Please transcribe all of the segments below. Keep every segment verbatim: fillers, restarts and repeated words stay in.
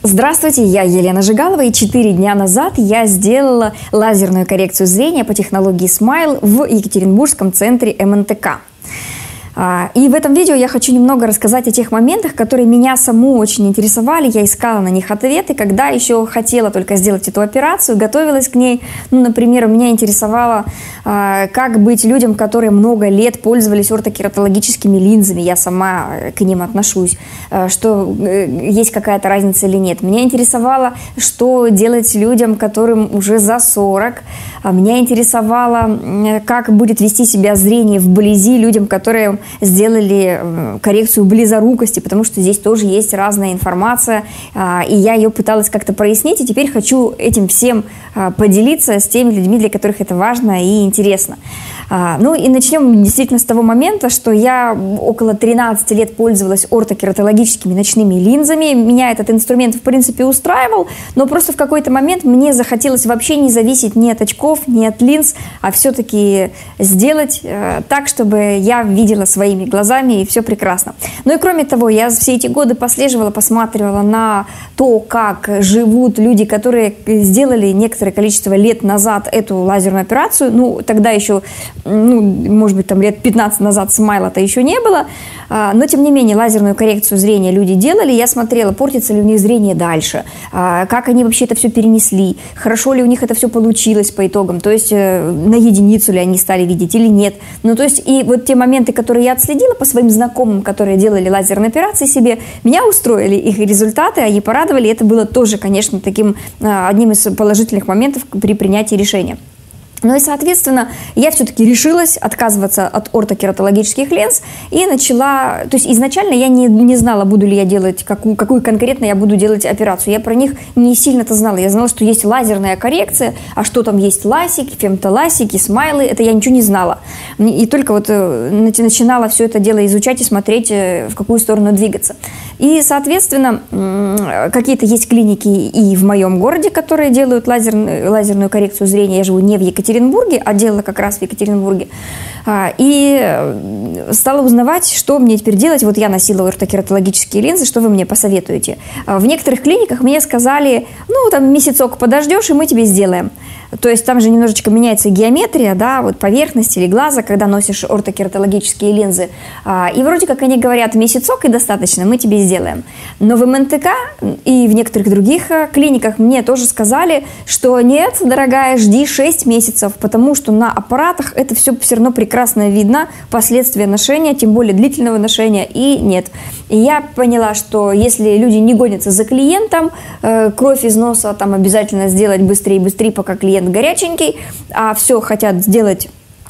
Здравствуйте, я Елена Жигалова, и четыре дня назад я сделала лазерную коррекцию зрения по технологии Smile в Екатеринбургском центре эм эн тэ ка. И в этом видео я хочу немного рассказать о тех моментах, которые меня саму очень интересовали. Я искала на них ответы, когда еще хотела только сделать эту операцию, готовилась к ней. Ну, например, меня интересовало, как быть людям, которые много лет пользовались ортокератологическими линзами. Я сама к ним отношусь, что есть какая-то разница или нет. Меня интересовало, что делать людям, которым уже за сорок. Меня интересовало, как будет вести себя зрение вблизи людям, которые сделали коррекцию близорукости, потому что здесь тоже есть разная информация, и я ее пыталась как-то прояснить, и теперь хочу этим всем поделиться с теми людьми, для которых это важно и интересно. Ну и начнем действительно с того момента, что я около тринадцати лет пользовалась ортокератологическими ночными линзами. Меня этот инструмент в принципе устраивал, но просто в какой-то момент мне захотелось вообще не зависеть ни от очков, ни от линз, а все-таки сделать так, чтобы я видела своими глазами, и все прекрасно. Ну и кроме того, я все эти годы послеживала, посматривала на то, как живут люди, которые сделали некоторое количество лет назад эту лазерную операцию. Ну, тогда еще, ну, может быть, там лет пятнадцать назад Смайла-то еще не было, но тем не менее лазерную коррекцию зрения люди делали. Я смотрела, портится ли у них зрение дальше, как они вообще это все перенесли, хорошо ли у них это все получилось по итогам, то есть на единицу ли они стали видеть или нет. Ну, то есть и вот те моменты, которые я отследила по своим знакомым, которые делали лазерные операции себе, меня устроили их результаты, они порадовали, и это было тоже, конечно, таким одним из положительных моментов при принятии решения. Ну и, соответственно, я все-таки решилась отказываться от ортокератологических линз и начала... То есть изначально я не, не знала, буду ли я делать, какую, какую конкретно я буду делать операцию. Я про них не сильно-то знала. Я знала, что есть лазерная коррекция, а что там есть ласики, фемтоласики, смайлы, это я ничего не знала. И только вот начинала все это дело изучать и смотреть, в какую сторону двигаться. И, соответственно, какие-то есть клиники и в моем городе, которые делают лазер, лазерную коррекцию зрения. Я живу не в Екатеринбурге, Екатеринбурге, а делала как раз в Екатеринбурге. И стала узнавать, что мне теперь делать. Вот я носила ортокератологические линзы, что вы мне посоветуете? В некоторых клиниках мне сказали, ну, там месяцок подождешь, и мы тебе сделаем. То есть там же немножечко меняется геометрия, да, вот поверхность или глаза, когда носишь ортокератологические линзы. И вроде как они говорят, месяцок и достаточно, мы тебе сделаем. Но в эм эн тэ ка и в некоторых других клиниках мне тоже сказали, что нет, дорогая, жди шесть месяцев, потому что на аппаратах это все все равно прекрасно видно, последствия ношения, тем более длительного ношения, и нет. И я поняла, что если люди не гонятся за клиентом, кровь из носа там обязательно сделать быстрее и быстрее, пока клиент горяченький, а все хотят сделать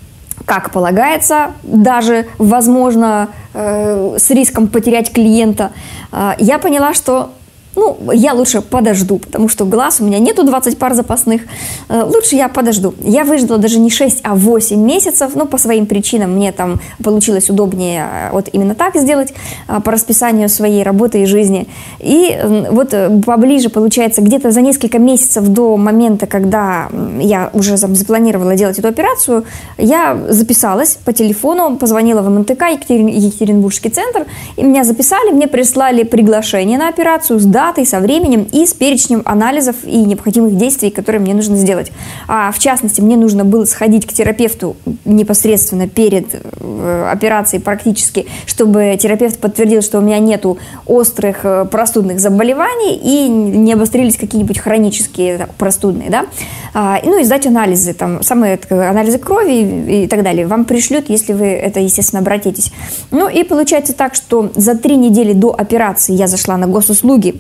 как полагается, даже, возможно, э, с риском потерять клиента, э, я поняла, что ну, я лучше подожду, потому что глаз у меня нету двадцати пар запасных. Лучше я подожду. Я выждала даже не шесть, а восемь месяцев. Ну, по своим причинам мне там получилось удобнее вот именно так сделать, по расписанию своей работы и жизни. И вот поближе, получается, где-то за несколько месяцев до момента, когда я уже запланировала делать эту операцию, я записалась по телефону, позвонила в эм эн тэ ка, Екатеринбургский центр, и меня записали, мне прислали приглашение на операцию с датой, со временем и с перечнем анализов и необходимых действий, которые мне нужно сделать. А в частности, мне нужно было сходить к терапевту непосредственно перед э, операцией практически, чтобы терапевт подтвердил, что у меня нету острых э, простудных заболеваний и не обострились какие-нибудь хронические так, простудные, да. А, ну и сдать анализы, там, самые так, анализы крови и, и так далее. Вам пришлют, если вы это, естественно, обратитесь. Ну и получается так, что за три недели до операции я зашла на госуслуги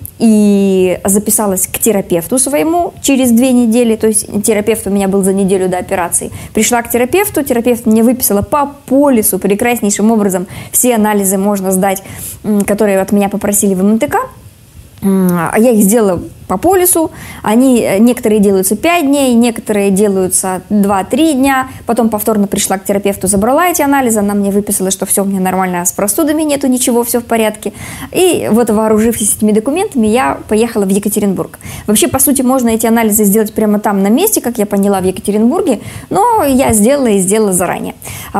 и записалась к терапевту своему через две недели, то есть терапевт у меня был за неделю до операции. Пришла к терапевту, терапевт мне выписала по полису прекраснейшим образом все анализы можно сдать, которые от меня попросили в эм эн тэ ка. А я их сделала по полису. Они, некоторые делаются пять дней, некоторые делаются два-три дня. Потом повторно пришла к терапевту, забрала эти анализы, она мне выписала, что все у меня нормально, с простудами нету ничего, все в порядке. И вот, вооружившись этими документами, я поехала в Екатеринбург. Вообще, по сути, можно эти анализы сделать прямо там на месте, как я поняла, в Екатеринбурге, но я сделала и сделала заранее.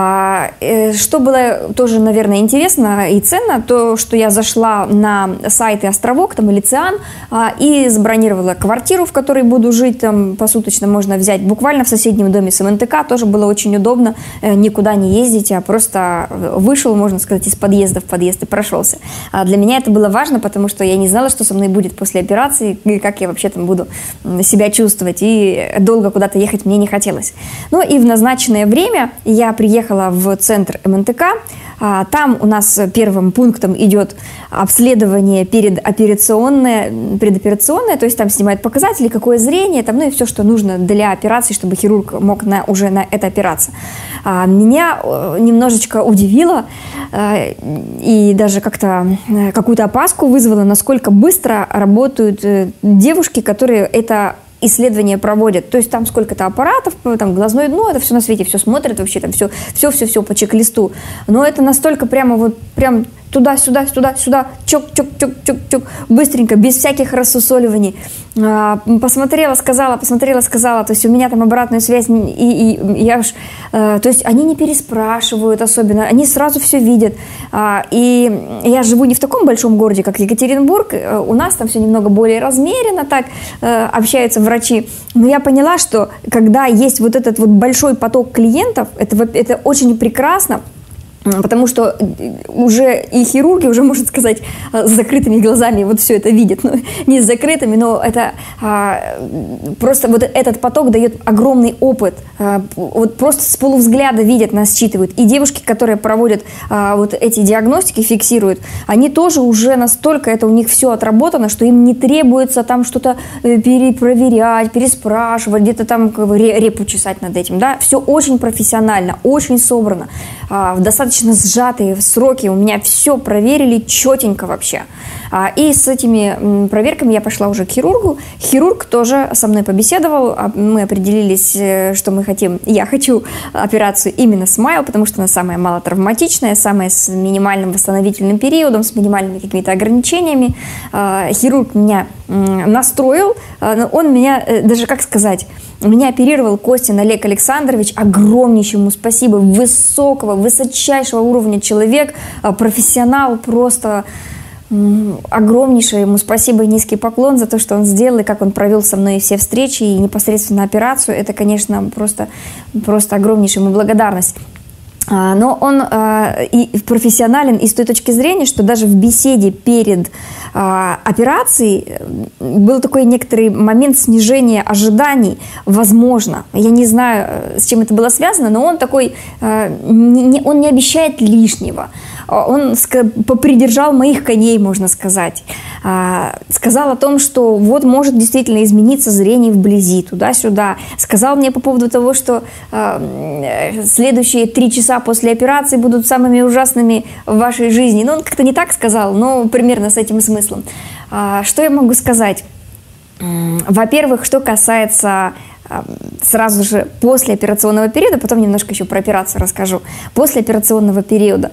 Что было тоже, наверное, интересно и ценно, то, что я зашла на сайт Островок, там, или Циан, и забронировала квартиру, в которой буду жить, там посуточно можно взять, буквально в соседнем доме с эм эн тэ ка, тоже было очень удобно, никуда не ездить, а просто вышел, можно сказать, из подъезда в подъезд и прошелся. Для меня это было важно, потому что я не знала, что со мной будет после операции, и как я вообще там буду себя чувствовать, и долго куда-то ехать мне не хотелось. Ну и в назначенное время я приехала в центр эм эн тэ ка. Там у нас первым пунктом идет обследование передоперационное, предоперационное, то есть там снимают показатели, какое зрение, там, ну и все, что нужно для операции, чтобы хирург мог на, уже на это опираться. Меня немножечко удивило и даже как-то какую-то опаску вызвало, насколько быстро работают девушки, которые это исследования проводят, то есть там сколько-то аппаратов, там глазное дно, это все на свете, все смотрят вообще, там все, все, все, все по чек-листу, но это настолько прямо вот, прям туда-сюда, сюда-сюда, чок-чок-чок-чок-чок, быстренько, без всяких рассусоливаний. А, посмотрела, сказала, посмотрела, сказала, то есть у меня там обратная связь, и, и я уж, а, то есть они не переспрашивают особенно, они сразу все видят. А, и я живу не в таком большом городе, как Екатеринбург, у нас там все немного более размеренно так а, общаются врачи, но я поняла, что когда есть вот этот вот большой поток клиентов, это, это очень прекрасно, потому что уже и хирурги, уже, можно сказать, с закрытыми глазами вот все это видят. Ну, не с закрытыми, но это а, просто вот этот поток дает огромный опыт. А, вот просто с полувзгляда видят, нас считывают. И девушки, которые проводят а, вот эти диагностики, фиксируют, они тоже уже настолько, это у них все отработано, что им не требуется там что-то перепроверять, переспрашивать, где-то там репу чесать над этим. Да? Все очень профессионально, очень собрано, а, в достаточно сжатые сроки, у меня все проверили четенько вообще. И с этими проверками я пошла уже к хирургу. Хирург тоже со мной побеседовал, мы определились, что мы хотим, я хочу операцию именно смайл, потому что она самая малотравматичная, самая с минимальным восстановительным периодом, с минимальными какими-то ограничениями. Хирург меня настроил, он меня, даже как сказать, меня оперировал Костин Олег Александрович, огромнейшее ему спасибо, высокого, высочайшего уровня человек, профессионал, просто огромнейшее ему спасибо и низкий поклон за то, что он сделал, и как он провел со мной все встречи и непосредственно операцию. Это, конечно, просто, просто огромнейшая ему благодарность. Но он э, и профессионален и с той точки зрения, что даже в беседе перед э, операцией был такой некоторый момент снижения ожиданий, возможно. Я не знаю, с чем это было связано, но он такой, э, не, он не обещает лишнего. Он попридержал моих коней, можно сказать. Сказал о том, что вот может действительно измениться зрение вблизи, туда-сюда. Сказал мне по поводу того, что следующие три часа после операции будут самыми ужасными в вашей жизни. Ну, он как-то не так сказал, но примерно с этим смыслом. Что я могу сказать? Во-первых, что касается сразу же после операционного периода, потом немножко еще про операцию расскажу, после операционного периода,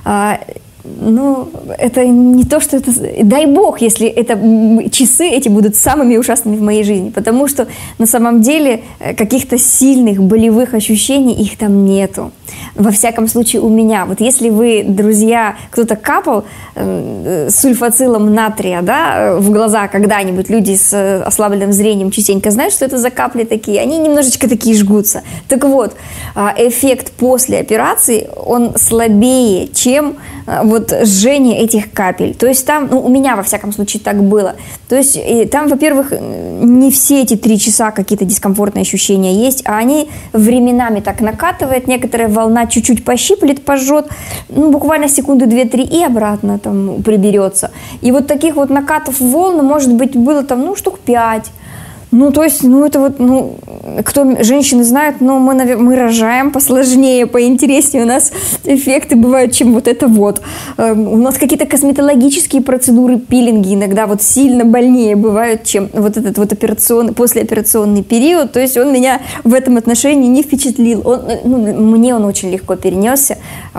ну, это не то, что это... Дай бог, если это часы эти будут самыми ужасными в моей жизни, потому что на самом деле каких-то сильных болевых ощущений их там нету. Во всяком случае у меня. Вот если вы, друзья, кто-то капал э, сульфацилом натрия, да, в глаза когда-нибудь, люди с ослабленным зрением частенько знают, что это за капли такие, они немножечко такие жгутся. Так вот, эффект после операции, он слабее, чем вот жжение этих капель. То есть там, ну, у меня во всяком случае так было. То есть и там, во-первых, не все эти три часа какие-то дискомфортные ощущения есть, а они временами так накатывают, некоторая волна чуть-чуть пощиплет, пожжет, ну, буквально секунды две-три и обратно там приберется. И вот таких вот накатов волн, может быть, было там, ну, штук пять. Ну, то есть, ну, это вот, ну, кто женщины знают, но мы, мы рожаем посложнее, поинтереснее. У нас эффекты бывают, чем вот это вот. У нас какие-то косметологические процедуры, пилинги иногда вот сильно больнее бывают, чем вот этот вот операционный, послеоперационный период. То есть он меня в этом отношении не впечатлил. Он, ну, мне он очень легко перенесся,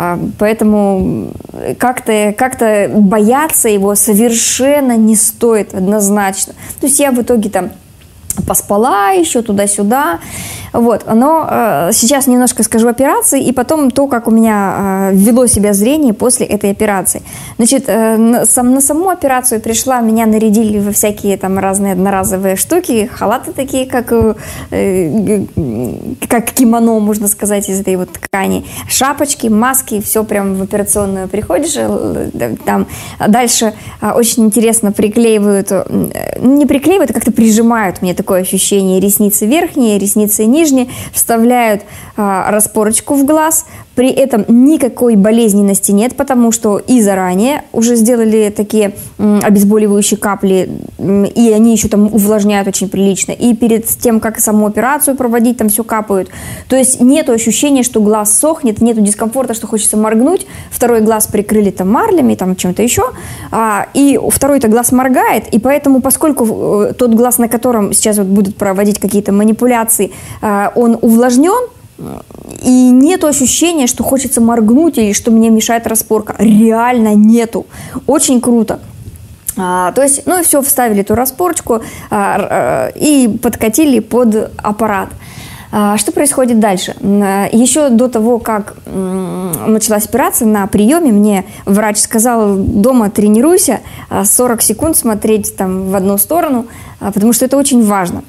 поэтому как-то, как-то бояться его совершенно не стоит однозначно. То есть я в итоге там поспала еще туда-сюда, вот, но э, сейчас немножко скажу операции и потом то, как у меня э, вело себя зрение после этой операции. Значит, э, на, сам, на саму операцию пришла, меня нарядили во всякие там разные одноразовые штуки, халаты такие, как, э, как кимоно, можно сказать, из этой вот ткани, шапочки, маски, все прям в операционную приходишь, э, там дальше э, очень интересно приклеивают, э, не приклеивают, а как-то прижимают, мне такое ощущение, ресницы верхние, ресницы нижние, вставляют а, распорочку в глаз, при этом никакой болезненности нет, потому что и заранее уже сделали такие м, обезболивающие капли, м, и они еще там увлажняют очень прилично, и перед тем, как саму операцию проводить, там все капают. То есть нет ощущения, что глаз сохнет, нет дискомфорта, что хочется моргнуть, второй глаз прикрыли там марлями, там чем-то еще, а, и второй-то глаз моргает, и поэтому, поскольку э, тот глаз, на котором сейчас вот будут проводить какие-то манипуляции, э, он увлажнен, и нету ощущения, что хочется моргнуть или что мне мешает распорка. Реально нету. Очень круто. А, то есть, ну и все, вставили эту распорочку а, а, и подкатили под аппарат. А, что происходит дальше? Еще до того, как началась операция, на приеме мне врач сказал: дома тренируйся, сорок секунд смотреть там в одну сторону, потому что это очень важно.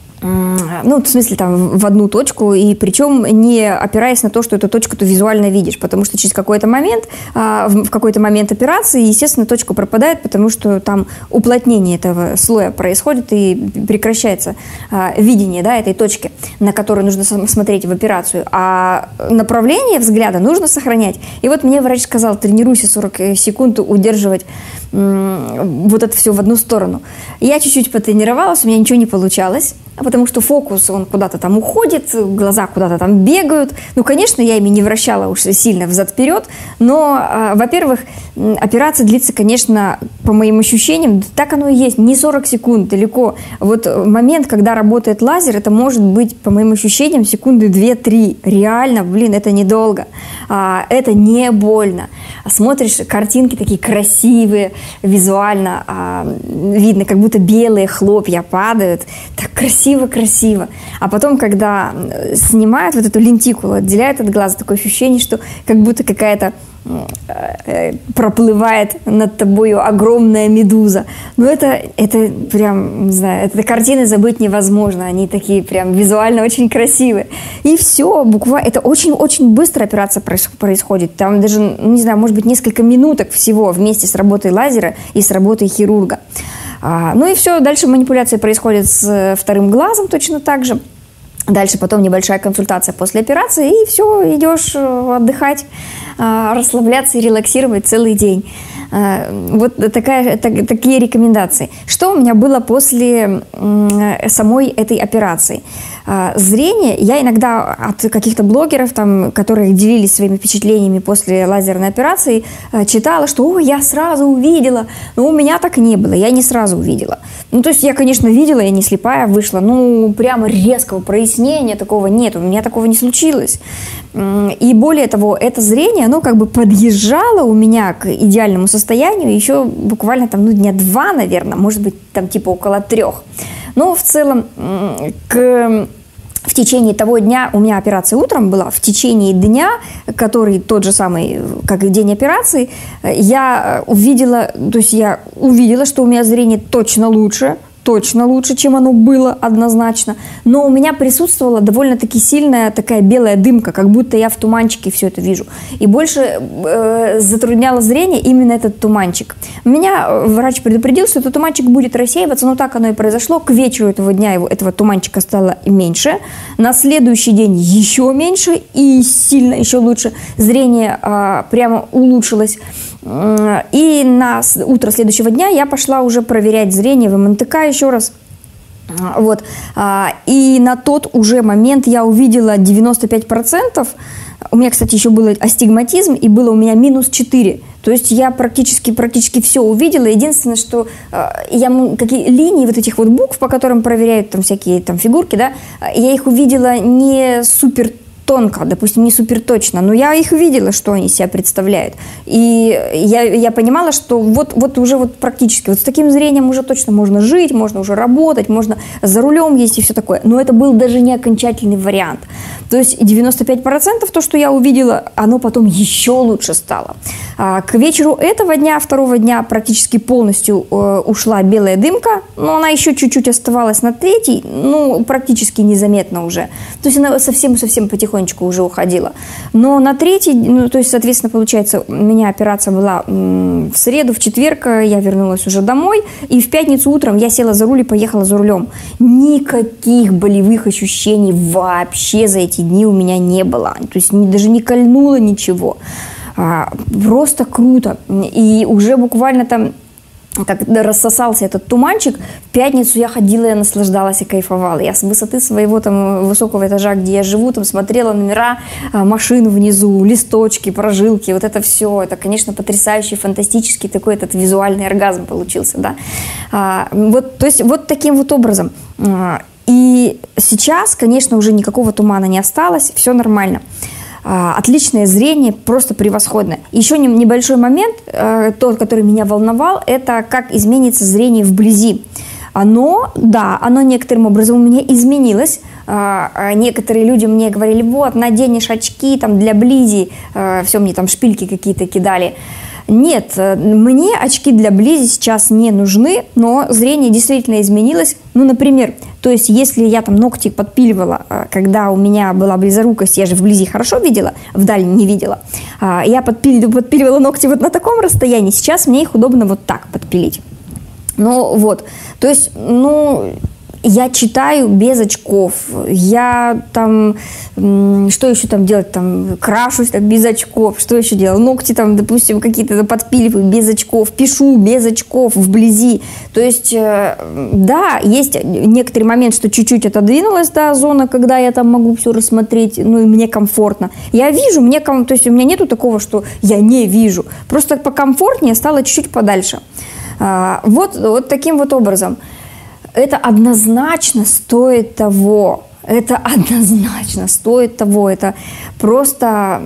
Ну, в смысле, там, в одну точку, и причем не опираясь на то, что эту точку ты визуально видишь, потому что через какой-то момент, в какой-то момент операции, естественно, точка пропадает, потому что там уплотнение этого слоя происходит, и прекращается видение, да, этой точки, на которую нужно смотреть в операцию, а направление взгляда нужно сохранять. И вот мне врач сказал: тренируйся сорок секунд удерживать вот это все в одну сторону. Я чуть-чуть потренировалась, у меня ничего не получалось, потому что фокус, он куда-то там уходит, глаза куда-то там бегают. Ну, конечно, я ими не вращала уж сильно взад-вперед, но, э, во-первых, операция длится, конечно, по моим ощущениям, так оно и есть, не сорок секунд, далеко. Вот момент, когда работает лазер, это может быть, по моим ощущениям, секунды две-три. Реально, блин, это недолго. А, это не больно. Смотришь, картинки такие красивые, визуально а, видно, как будто белые хлопья падают. Так красиво-красиво. А потом, когда снимают вот эту лентикулу, отделяют от глаза, такое ощущение, что как будто какая-то проплывает над тобою огромная медуза. Но это, это прям, не знаю, это картины забыть невозможно. Они такие прям визуально очень красивые. И все, буквально, это очень-очень быстро операция происходит. Там даже, не знаю, может быть, несколько минуток всего вместе с работой лазера и с работой хирурга. А, ну и все, дальше манипуляция происходит с вторым глазом точно так же. Дальше потом небольшая консультация после операции, и все, идешь отдыхать, расслабляться и релаксировать целый день. Вот такая, так, такие рекомендации. Что у меня было после самой этой операции? Зрение. Я иногда от каких-то блогеров, там, которые делились своими впечатлениями после лазерной операции, читала, что «О, я сразу увидела». Но у меня так не было, я не сразу увидела. Ну, то есть я, конечно, видела, я не слепая вышла, ну, прямо резкого прояснения такого нет, у меня такого не случилось. И более того, это зрение, оно как бы подъезжало у меня к идеальному состоянию еще буквально там, ну, дня два, наверное, может быть, там типа около трех. Но в целом к... в течение того дня, у меня операция утром была, в течение дня, который тот же самый, как и день операции, я увидела, то есть я увидела, что у меня зрение точно лучше, точно лучше, чем оно было однозначно, но у меня присутствовала довольно-таки сильная такая белая дымка, как будто я в туманчике все это вижу. И больше э, затрудняло зрение именно этот туманчик. Меня врач предупредил, что этот туманчик будет рассеиваться, но так оно и произошло. К вечеру этого дня его, этого туманчика стало меньше, на следующий день еще меньше и сильно еще лучше. Зрение э, прямо улучшилось. И на утро следующего дня я пошла уже проверять зрение в эм эн тэ ка еще раз. Вот. И на тот уже момент я увидела девяносто пять процентов. У меня, кстати, еще был астигматизм, и было у меня минус четыре. То есть я практически, практически все увидела. Единственное, что я какие линии вот этих вот букв, по которым проверяют там всякие там фигурки, да, я их увидела не супер тонко, допустим, не супер точно, но я их видела, что они себя представляют. И я, я понимала, что вот, вот уже вот практически, вот с таким зрением уже точно можно жить, можно уже работать, можно за рулем ездить и все такое. Но это был даже не окончательный вариант. То есть девяносто пять процентов то, что я увидела, оно потом еще лучше стало. А к вечеру этого дня, второго дня, практически полностью э, ушла белая дымка, но она еще чуть-чуть оставалась на третий, ну, практически незаметно уже. То есть она совсем-совсем потихоньку уже уходила. Но на третий, ну, то есть, соответственно, получается, у меня операция была в среду, в четверг я вернулась уже домой, и в пятницу утром я села за руль и поехала за рулем. Никаких болевых ощущений вообще за эти дни у меня не было. То есть даже не кольнуло ничего. Просто круто. И уже буквально там, как рассосался этот туманчик, в пятницу я ходила, я наслаждалась и кайфовала. Я с высоты своего там высокого этажа, где я живу, там смотрела номера машин внизу, листочки, прожилки, вот это все. Это, конечно, потрясающий, фантастический такой этот визуальный оргазм получился, да. А, вот, то есть вот таким вот образом. И сейчас, конечно, уже никакого тумана не осталось, все нормально. Отличное зрение, просто превосходное. Еще небольшой момент, тот, который меня волновал, это как изменится зрение вблизи. Оно, да, оно некоторым образом у меня изменилось. Некоторые люди мне говорили, вот, наденешь очки там для близи, все, мне там шпильки какие-то кидали. Нет, мне очки для близи сейчас не нужны, но зрение действительно изменилось. Ну, например, то есть если я там ногти подпиливала, когда у меня была близорукость, я же вблизи хорошо видела, вдали не видела, я подпиливала, подпиливала ногти вот на таком расстоянии, сейчас мне их удобно вот так подпилить. Ну, вот, то есть, ну... Я читаю без очков, я там, что еще там делать, там, крашусь там, без очков, что еще делаю, ногти там, допустим, какие-то подпиливаю без очков, пишу без очков вблизи. То есть, да, есть некоторый момент, что чуть-чуть отодвинулась та зона, когда я там могу все рассмотреть, ну и мне комфортно. Я вижу, мне, то есть у меня нету такого, что я не вижу, просто покомфортнее стало чуть-чуть подальше. Вот, вот таким вот образом. Это однозначно стоит того, это однозначно стоит того, это просто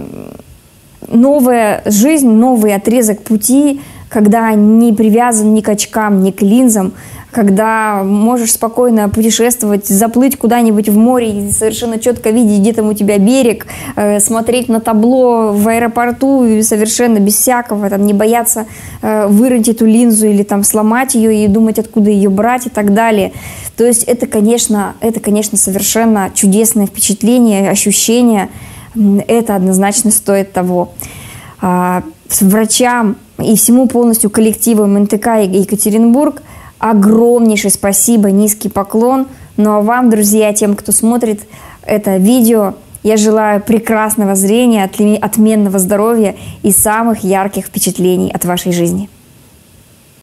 новая жизнь, новый отрезок пути, когда не привязан ни к очкам, ни к линзам, когда можешь спокойно путешествовать, заплыть куда-нибудь в море и совершенно четко видеть, где там у тебя берег, э, смотреть на табло в аэропорту и совершенно без всякого, там, не бояться э, вырыть эту линзу или там сломать ее и думать, откуда ее брать и так далее. То есть это, конечно, это, конечно, совершенно чудесное впечатление, ощущение. Это однозначно стоит того. А, врачам и всему полностью коллективу эм эн тэ ка Екатеринбург огромнейшее спасибо, низкий поклон. Ну а вам, друзья, тем, кто смотрит это видео, я желаю прекрасного зрения, отменного здоровья и самых ярких впечатлений от вашей жизни.